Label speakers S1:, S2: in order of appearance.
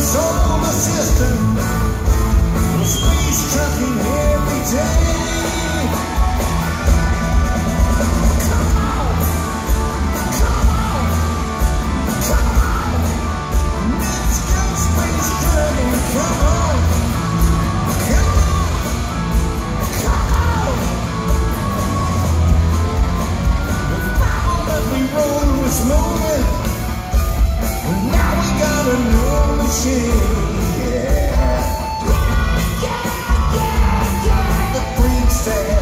S1: solar system, we're space trucking every day. Come on, come on, come on. Let's go space trucking. Come on, come on, come on. The power that we roll was moving. Now we got a new machine, yeah. Yeah, yeah, yeah, yeah. The freaks say